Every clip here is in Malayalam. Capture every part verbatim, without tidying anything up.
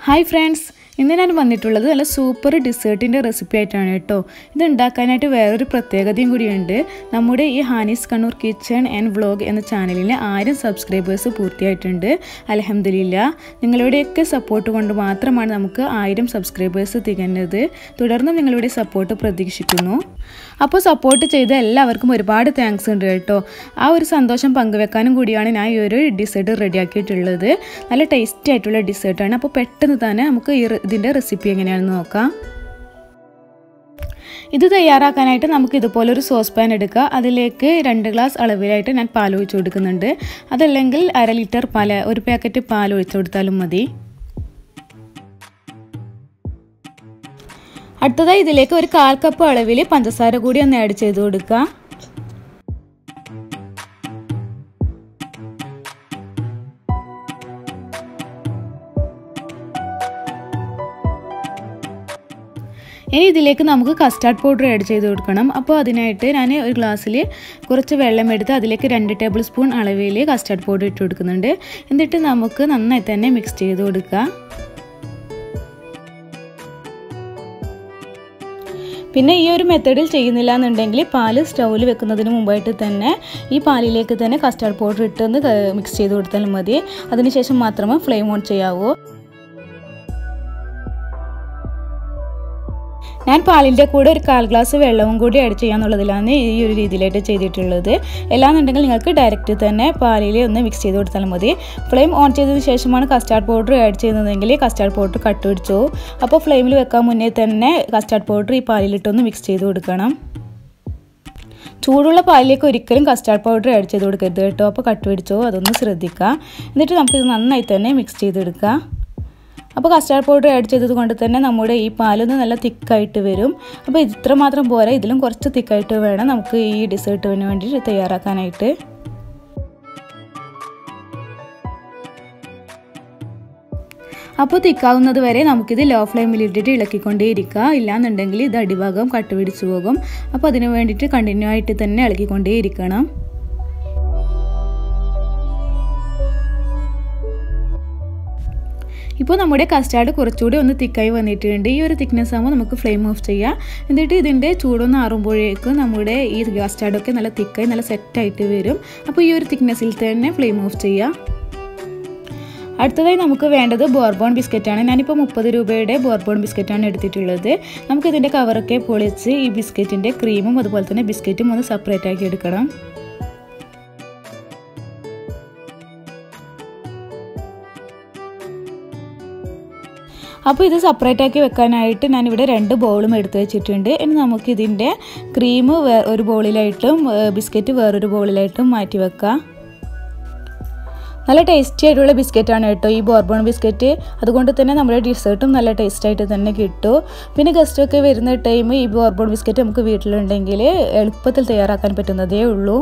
Hi friends, ഇന്ന് ഞാൻ വന്നിട്ടുള്ളത് നല്ല സൂപ്പർ ഡിസേർട്ടിന്റെ റെസിപ്പി ആയിട്ടാണ് കേട്ടോ. ഇത് ഉണ്ടാക്കാനായിട്ട് വേറൊരു പ്രത്യേകതയും കൂടിയുണ്ട്. നമ്മുടെ ഈ Hani's Kannur kitchen and vlog എന്ന ചാനലിൽ ആയിരം സബ്സ്ക്രൈബേഴ്സ് പൂർത്തിയായിട്ടുണ്ട്. അൽഹംദുലില്ലാ. നിങ്ങളുടെയൊക്കെ സപ്പോർട്ട് കൊണ്ട് മാത്രമാണ് നമുക്ക് ആയിരം സബ്സ്ക്രൈബേഴ്സ് തികഞ്ഞത്. തുടർന്നും നിങ്ങളുടെ സപ്പോർട്ട് പ്രതീക്ഷിക്കുന്നു. അപ്പോൾ സപ്പോർട്ട് ചെയ്ത എല്ലാവർക്കും ഒരുപാട് താങ്ക്സ് ഉണ്ട് കേട്ടോ. ആ ഒരു സന്തോഷം പങ്കുവെക്കാനും കൂടിയാണ് ഞാൻ ഈ ഒരു ഡിസേർട്ട് റെഡിയാക്കിയിട്ടുള്ളത്. നല്ല ടേസ്റ്റി ആയിട്ടുള്ള ഡിസേർട്ടാണ്. അപ്പോൾ പെട്ടെന്ന് തന്നെ നമുക്ക് ഈ ഇതിൻ്റെ റെസിപ്പി എങ്ങനെയാണെന്ന് നോക്കാം. ഇത് തയ്യാറാക്കാനായിട്ട് നമുക്ക് ഇതുപോലൊരു സോസ് പാൻ എടുക്കുക. അതിലേക്ക് രണ്ട് ഗ്ലാസ് അളവിലായിട്ട് ഞാൻ പാൽ ഒഴിച്ചു കൊടുക്കുന്നുണ്ട്. അതല്ലെങ്കിൽ അര ലിറ്റർ പാൽ, ഒരു പാക്കറ്റ് പാൽ ഒഴിച്ചു കൊടുത്താലും മതി. അടുത്തതായി ഇതിലേക്ക് ഒരു കാൽ കപ്പ് അളവിൽ പഞ്ചസാര കൂടി ഒന്ന് ആഡ് ചെയ്ത് കൊടുക്കുക. ഇനി ഇതിലേക്ക് നമുക്ക് കസ്റ്റാർഡ് പൗഡർ ആഡ് ചെയ്ത് കൊടുക്കണം. അപ്പോൾ അതിനായിട്ട് ഞാൻ ഒരു ഗ്ലാസ്സിൽ കുറച്ച് വെള്ളം എടുത്ത് അതിലേക്ക് രണ്ട് ടേബിൾ സ്പൂൺ അളവിൽ കസ്റ്റാർഡ് പൗഡർ ഇട്ട് കൊടുക്കുന്നുണ്ട്. എന്നിട്ട് നമുക്ക് നന്നായി തന്നെ മിക്സ് ചെയ്ത് കൊടുക്കുക. പിന്നെ ഈ ഒരു മെത്തേഡിൽ ചെയ്യുന്നില്ല എന്നുണ്ടെങ്കിൽ പാല് സ്റ്റൗവിൽ വെക്കുന്നതിന് മുമ്പായിട്ട് തന്നെ ഈ പാലിലേക്ക് തന്നെ കസ്റ്റാർഡ് പൗഡർ ഇട്ടൊന്ന് മിക്സ് ചെയ്ത് കൊടുത്താലും മതി. അതിനുശേഷം മാത്രമേ ഫ്ലെയിം ഓൺ ചെയ്യാവൂ. ഞാൻ പാലിൻ്റെ കൂടെ ഒരു കാൽ ഗ്ലാസ് വെള്ളവും കൂടി ആഡ് ചെയ്യാന്നുള്ളതിലാണ് ഈ ഒരു രീതിയിലായിട്ട് ചെയ്തിട്ടുള്ളത്. എല്ലാന്നുണ്ടെങ്കിൽ നിങ്ങൾക്ക് ഡയറക്റ്റ് തന്നെ പാലിൽ ഒന്ന് മിക്സ് ചെയ്ത് കൊടുത്താലും മതി. ഫ്ലെയിം ഓൺ ചെയ്തതിന് ശേഷമാണ് കസ്റ്റാർഡ് പൗഡർ ആഡ് ചെയ്യുന്നതെങ്കിൽ കസ്റ്റാർഡ് പൗഡർ കട്ട് പിടിച്ചു. അപ്പോൾ ഫ്ലെയിമിൽ വെക്കാൻ മുന്നേ തന്നെ കസ്റ്റാർഡ് പൗഡർ ഈ പാലിലിട്ടൊന്ന് മിക്സ് ചെയ്ത് കൊടുക്കണം. ചൂടുള്ള പാലിലേക്ക് ഒരിക്കലും കസ്റ്റാർഡ് പൗഡർ ആഡ് ചെയ്ത് കൊടുക്കരുത് കേട്ടോ. അപ്പോൾ കട്ട് പിടിച്ചോ, അതൊന്ന് ശ്രദ്ധിക്കുക. എന്നിട്ട് നമുക്കിത് നന്നായി തന്നെ മിക്സ് ചെയ്തെടുക്കുക. അപ്പോൾ കസ്റ്റാർഡ് പൗഡർ ആഡ് ചെയ്തത് കൊണ്ട് തന്നെ നമ്മുടെ ഈ പാലൊന്ന് നല്ല തിക്കായിട്ട് വരും. അപ്പോൾ ഇത്ര മാത്രം പോരാ, ഇതിലും കുറച്ച് തിക്കായിട്ട് വേണം നമുക്ക് ഈ ഡിസേർട്ടിന് വേണ്ടി തയ്യാറാക്കാനായിട്ട്. അപ്പോൾ തിക്കാവുന്നത് വരെ നമുക്കിത് ലോ ഫ്ലെയിമിൽ ഇട്ടിട്ട് ഇളക്കിക്കൊണ്ടേയിരിക്കുക. ഇല്ലാന്നുണ്ടെങ്കിൽ ഇത് അടിഭാഗം കട്ടുപിടിച്ചു പോകും. അപ്പോൾ അതിന് വേണ്ടിയിട്ട് കണ്ടിന്യൂ ആയിട്ട് തന്നെ ഇളക്കിക്കൊണ്ടേയിരിക്കണം. ഇപ്പോൾ നമ്മുടെ കസ്റ്റാർഡ് കുറച്ചുകൂടി ഒന്ന് തിക്കായി വന്നിട്ടുണ്ട്. ഈ ഒരു തിക്നെസ് ആകുമ്പോൾ നമുക്ക് ഫ്ലെയിം ഓഫ് ചെയ്യാം. എന്നിട്ട് ഇതിൻ്റെ ചൂടൊന്ന് ആറുമ്പോഴേക്കും നമ്മുടെ ഈ കസ്റ്റാർഡൊക്കെ നല്ല തിക്കായി നല്ല സെറ്റായിട്ട് വരും. അപ്പോൾ ഈ ഒരു തിക്നെസ്സിൽ തന്നെ ഫ്ലെയിം ഓഫ് ചെയ്യാം. അടുത്തതായി നമുക്ക് വേണ്ടത് ബോർബോൺ ബിസ്ക്കറ്റാണ്. ഞാനിപ്പോൾ മുപ്പത് രൂപയുടെ ബോർബോൺ ബിസ്ക്കറ്റാണ് എടുത്തിട്ടുള്ളത്. നമുക്കിതിൻ്റെ കവറൊക്കെ പൊളിച്ച് ഈ ബിസ്ക്കറ്റിൻ്റെ ക്രീമും അതുപോലെ തന്നെ ബിസ്ക്കറ്റും ഒന്ന് സെപ്പറേറ്റ് ആക്കി എടുക്കണം. അപ്പോൾ ഇത് സെപ്പറേറ്റ് ആക്കി വെക്കാനായിട്ട് ഞാനിവിടെ രണ്ട് ബൗളും എടുത്ത് വെച്ചിട്ടുണ്ട്. ഇനി നമുക്കിതിൻ്റെ ക്രീം വേ ഒരു ബൗളിലായിട്ടും ബിസ്ക്കറ്റ് വേറൊരു ബൗളിലായിട്ടും മാറ്റി വെക്കാം. നല്ല ടേസ്റ്റി ആയിട്ടുള്ള ബിസ്ക്കറ്റാണ് കേട്ടോ ഈ ബോർബോൺ ബിസ്ക്കറ്റ്. അതുകൊണ്ട് തന്നെ നമ്മുടെ ഡിസേർട്ടും നല്ല ടേസ്റ്റായിട്ട് തന്നെ കിട്ടും. പിന്നെ ഗസ്റ്റൊക്കെ വരുന്ന ടൈം ഈ ബോർബോൺ ബിസ്ക്കറ്റ് നമുക്ക് വീട്ടിലുണ്ടെങ്കിൽ എളുപ്പത്തിൽ തയ്യാറാക്കാൻ പറ്റുന്നതേ ഉള്ളൂ.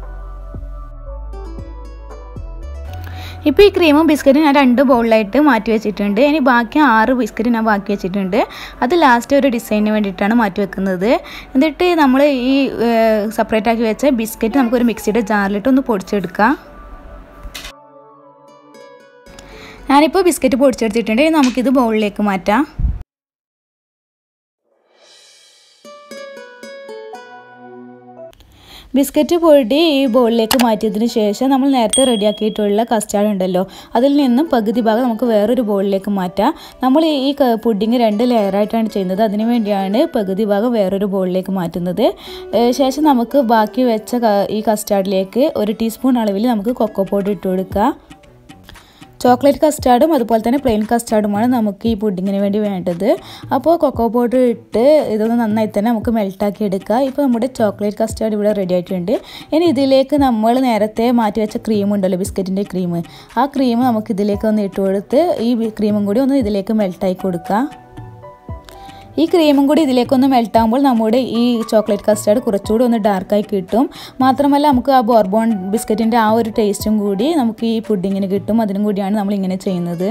ഇപ്പോൾ ഈ ക്രീമും ബിസ്ക്കറ്റും ഞാൻ രണ്ട് ബൗളിലായിട്ട് മാറ്റി വെച്ചിട്ടുണ്ട്. ഇനി ബാക്കി ആറ് ബിസ്ക്കറ്റ് ഞാൻ ബാക്കി വെച്ചിട്ടുണ്ട്. അത് ലാസ്റ്റ് ഒരു ഡിസൈനിന് വേണ്ടിയിട്ടാണ് മാറ്റി വെക്കുന്നത്. എന്നിട്ട് നമ്മൾ ഈ സെപ്പറേറ്റ് ആക്കി വെച്ച ബിസ്ക്കറ്റ് നമുക്കൊരു മിക്സിയുടെ ജാറിലിട്ട് ഒന്ന് പൊടിച്ചെടുക്കാം. ഞാനിപ്പോൾ ബിസ്ക്കറ്റ് പൊടിച്ചെടുത്തിട്ടുണ്ട്. ഇനി നമുക്കിത് ബൗളിലേക്ക് മാറ്റാം. ബിസ്ക്കറ്റ് പൊടി ഈ ബൗളിലേക്ക് മാറ്റിയതിന് ശേഷം നമ്മൾ നേരത്തെ റെഡിയാക്കിയിട്ടുള്ള കസ്റ്റാർഡ് ഉണ്ടല്ലോ, അതിൽ നിന്നും പകുതി ഭാഗം നമുക്ക് വേറൊരു ബൗളിലേക്ക് മാറ്റാം. നമ്മൾ ഈ പുഡിങ് രണ്ട് ലെയറായിട്ടാണ് ചെയ്യുന്നത്. അതിനു വേണ്ടിയാണ് പകുതി ഭാഗം വേറൊരു ബൗളിലേക്ക് മാറ്റുന്നത്. ശേഷം നമുക്ക് ബാക്കി വെച്ച ഈ കസ്റ്റാർഡിലേക്ക് ഒരു ടീസ്പൂൺ അളവിൽ നമുക്ക് കൊക്കോ പൗഡർ ഇട്ട് കൊടുക്കുക. ചോക്ലേറ്റ് കസ്റ്റാർഡും അതുപോലെ തന്നെ പ്ലെയിൻ കസ്റ്റാർഡുമാണ് നമുക്ക് ഈ പുഡിങ്ങിന് വേണ്ടി വേണ്ടത്. അപ്പോൾ കൊക്കോ പൗഡർ ഇട്ട് ഇതൊന്ന് നന്നായി തന്നെ നമുക്ക് മെൽട്ടാക്കി എടുക്കുക. ഇപ്പോൾ നമ്മുടെ ചോക്ലേറ്റ് കസ്റ്റാർഡ് ഇവിടെ റെഡി ആയിട്ടുണ്ട്. ഇനി ഇതിലേക്ക് നമ്മൾ നേരത്തെ മാറ്റി വെച്ച ക്രീം ഉണ്ടല്ലോ, ബിസ്ക്കറ്റിൻ്റെ ക്രീം, ആ ക്രീം നമുക്ക് ഇതിലേക്ക് ഒന്ന് ഇട്ട് കൊടുത്ത് ഈ ക്രീമും കൂടി ഒന്ന് ഇതിലേക്ക് മെൽട്ടായി കൊടുക്കുക. ഈ ക്രീമും കൂടി ഇതിലേക്കൊന്ന് മെൽട്ടാകുമ്പോൾ നമ്മുടെ ഈ ചോക്ലേറ്റ് കസ്റ്റാർഡ് കുറച്ചുകൂടി ഒന്ന് ഡാർക്കായി കിട്ടും. മാത്രമല്ല നമുക്ക് ആ ബോർബോൺ ബിസ്ക്കറ്റിൻ്റെ ആ ഒരു ടേസ്റ്റും കൂടി നമുക്ക് ഈ പുഡിങ്ങിന് കിട്ടും. അതിനും കൂടിയാണ് നമ്മൾ ഇങ്ങനെ ചെയ്യുന്നത്.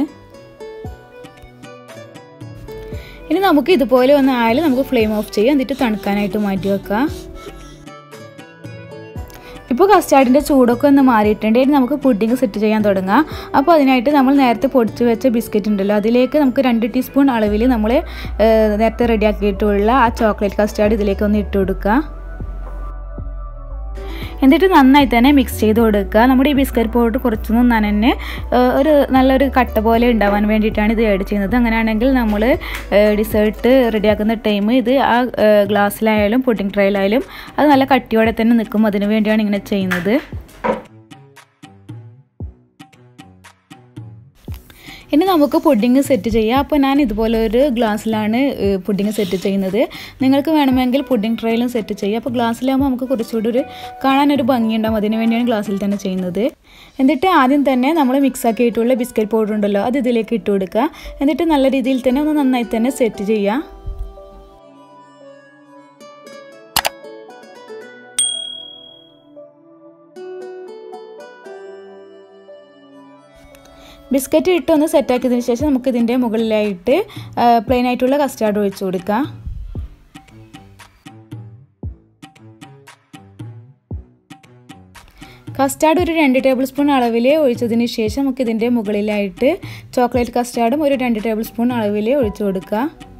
ഇനി നമുക്ക് ഇതുപോലെ ഒന്ന് ആയാലും നമുക്ക് ഫ്ലെയിം ഓഫ് ചെയ്യാം. എന്നിട്ട് തണുക്കാനായിട്ട് മാറ്റി വെക്കാം. ഇപ്പോൾ കസ്റ്റാർഡിൻ്റെ ചൂടൊക്കെ ഒന്ന് മാറിയിട്ടുണ്ട്. ഇനി നമുക്ക് പുഡിംഗ് സെറ്റ് ചെയ്യാൻ തുടങ്ങാം. അപ്പോൾ അതിനായിട്ട് നമ്മൾ നേരത്തെ പൊടിച്ച് വെച്ച ബിസ്ക്കറ്റ് ഉണ്ടല്ലോ, അതിലേക്ക് നമുക്ക് രണ്ട് ടീസ്പൂൺ അളവിൽ നമ്മൾ നേരത്തെ റെഡിയാക്കിയിട്ടുള്ള ആ ചോക്ലേറ്റ് കസ്റ്റാർഡ് ഇതിലേക്ക് ഒന്ന് ഇട്ട് കൊടുക്കുക. എന്നിട്ട് നന്നായി തന്നെ മിക്സ് ചെയ്ത് കൊടുക്കുക. നമ്മുടെ ഈ ബിസ്ക്കറ്റ് പൗഡർ കുറച്ചൊന്നും നനഞ്ഞ് ഒരു നല്ലൊരു കട്ട പോലെ ഉണ്ടാവാൻ വേണ്ടിയിട്ടാണ് ഇത് ആഡ് ചെയ്യുന്നത്. അങ്ങനെയാണെങ്കിൽ നമ്മൾ ഡിസേർട്ട് റെഡിയാക്കുന്ന ടൈം ഇത് ആ ഗ്ലാസ്സിലായാലും പുഡിംഗ് ട്രേയിലായാലും അത് നല്ല കട്ടിയോടെ തന്നെ നിൽക്കും. അതിന് വേണ്ടിയാണ് ഇങ്ങനെ ചെയ്യുന്നത്. ഇനി നമുക്ക് പുഡിംഗ് സെറ്റ് ചെയ്യാം. അപ്പോൾ ഞാൻ ഇതുപോലെ ഒരു ഗ്ലാസ്സിലാണ് പുഡിംഗ് സെറ്റ് ചെയ്യുന്നത്. നിങ്ങൾക്ക് വേണമെങ്കിൽ പുഡിംഗ് ട്രേയിലും സെറ്റ് ചെയ്യാം. അപ്പോൾ ഗ്ലാസ്സിലാകുമ്പോൾ നമുക്ക് കുറച്ചുകൂടി ഒരു കാണാനൊരു ഭംഗിയുണ്ടാകും. അതിന് വേണ്ടിയാണ് ഗ്ലാസ്സിൽ തന്നെ ചെയ്യുന്നത്. എന്നിട്ട് ആദ്യം തന്നെ നമ്മൾ മിക്സ് ആക്കിയിട്ടുള്ള ബിസ്ക്കറ്റ് പൗഡർ ഉണ്ടല്ലോ, അത് ഇതിലേക്ക് ഇട്ട് കൊടുക്കുക. എന്നിട്ട് നല്ല രീതിയിൽ തന്നെ ഒന്ന് നന്നായി തന്നെ സെറ്റ് ചെയ്യുക. ബിസ്ക്കറ്റ് ഇട്ടൊന്ന് സെറ്റാക്കിയതിന് ശേഷം നമുക്കിതിൻ്റെ മുകളിലായിട്ട് പ്ലെയിൻ ആയിട്ടുള്ള കസ്റ്റാർഡ് ഒഴിച്ചു കൊടുക്കാം. കസ്റ്റാർഡ് ഒരു രണ്ട് ടേബിൾ സ്പൂൺ അളവിൽ ഒഴിച്ചതിന് ശേഷം നമുക്കിതിൻ്റെ മുകളിലായിട്ട് ചോക്ലേറ്റ് കസ്റ്റാർഡും ഒരു രണ്ട് ടേബിൾ സ്പൂൺ അളവിൽ ഒഴിച്ചു കൊടുക്കുക.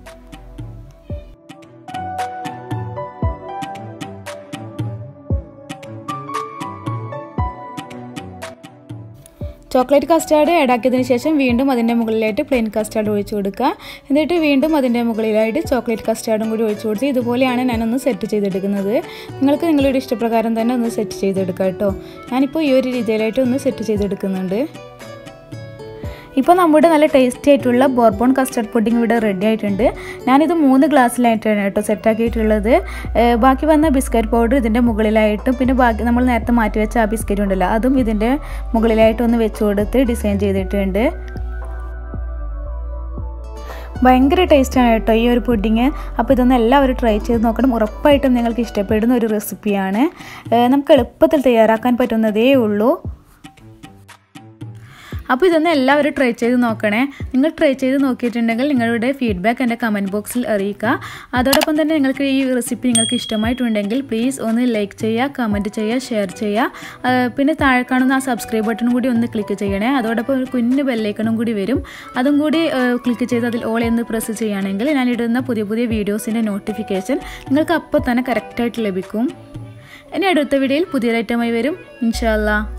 ചോക്ലേറ്റ് കസ്റ്റാർഡ് ആഡാക്കിയതിന് ശേഷം വീണ്ടും അതിൻ്റെ മുകളിലായിട്ട് പ്ലെയിൻ കസ്റ്റാർഡ് ഒഴിച്ചു കൊടുക്കുക. എന്നിട്ട് വീണ്ടും അതിൻ്റെ മുകളിലായിട്ട് ചോക്ലേറ്റ് കസ്റ്റാർഡും കൂടി ഒഴിച്ചു കൊടുത്ത് ഇതുപോലെയാണ് ഞാനൊന്ന് സെറ്റ് ചെയ്തെടുക്കുന്നത്. നിങ്ങൾക്ക് നിങ്ങളുടെ ഇഷ്ടപ്രകാരം തന്നെ ഒന്ന് സെറ്റ് ചെയ്തെടുക്കാം കേട്ടോ. ഞാനിപ്പോൾ ഈ ഒരു രീതിയിലായിട്ട് ഒന്ന് സെറ്റ് ചെയ്തെടുക്കുന്നുണ്ട്. ഇപ്പോൾ നമ്മുടെ നല്ല ടേസ്റ്റി ആയിട്ടുള്ള ബോർബോൺ കസ്റ്റർഡ് പുഡിംഗ് ഇവിടെ റെഡി ആയിട്ടുണ്ട്. ഞാനിത് മൂന്ന് ഗ്ലാസ്സിലായിട്ടാണ് കേട്ടോ സെറ്റാക്കിയിട്ടുള്ളത്. ബാക്കി വന്ന ബിസ്ക്കറ്റ് പൗഡർ ഇതിൻ്റെ മുകളിലായിട്ടും പിന്നെ ബാക്കി നമ്മൾ നേരത്തെ മാറ്റി വെച്ച ആ ബിസ്ക്കറ്റ് ഉണ്ടല്ലോ അതും ഇതിൻ്റെ മുകളിലായിട്ടൊന്ന് വെച്ച് കൊടുത്ത് ഡിസൈൻ ചെയ്തിട്ടുണ്ട്. ഭയങ്കര ടേസ്റ്റാണ് കേട്ടോ ഈ ഒരു പുഡിങ്. അപ്പോൾ ഇതൊന്ന് എല്ലാവരും ട്രൈ ചെയ്ത് നോക്കണം. ഉറപ്പായിട്ടും നിങ്ങൾക്ക് ഇഷ്ടപ്പെടുന്ന ഒരു റെസിപ്പിയാണ്. നമുക്ക് എളുപ്പത്തിൽ തയ്യാറാക്കാൻ പറ്റുന്നതേ ഉള്ളൂ. അപ്പോൾ ഇതൊന്ന് എല്ലാവരും ട്രൈ ചെയ്ത് നോക്കണേ. നിങ്ങൾ ട്രൈ ചെയ്ത് നോക്കിയിട്ടുണ്ടെങ്കിൽ നിങ്ങളുടെ ഫീഡ്ബാക്ക് എൻ്റെ കമൻറ്റ് ബോക്സിൽ അറിയിക്കുക. അതോടൊപ്പം തന്നെ നിങ്ങൾക്ക് ഈ റെസിപ്പി നിങ്ങൾക്ക് ഇഷ്ടമായിട്ടുണ്ടെങ്കിൽ പ്ലീസ് ഒന്ന് ലൈക്ക് ചെയ്യുക, കമൻറ്റ് ചെയ്യുക, ഷെയർ ചെയ്യുക. പിന്നെ താഴെ കാണുന്ന ആ സബ്സ്ക്രൈബ് ബട്ടൺ കൂടി ഒന്ന് ക്ലിക്ക് ചെയ്യണേ. അതോടൊപ്പം ഒരു കുഞ്ഞു ബെല്ലൈക്കണും കൂടി വരും, അതും കൂടി ക്ലിക്ക് ചെയ്ത് അതിൽ ഓൾ എന്ന് പ്രസ് ചെയ്യുകയാണെങ്കിൽ ഞാനിടുന്ന പുതിയ പുതിയ വീഡിയോസിൻ്റെ നോട്ടിഫിക്കേഷൻ നിങ്ങൾക്ക് അപ്പോൾ തന്നെ കറക്റ്റായിട്ട് ലഭിക്കും. ഇനി അടുത്ത വീഡിയോയിൽ പുതിയൊരു ഐറ്റമായി വരും ഇൻഷാ അല്ലാഹ്.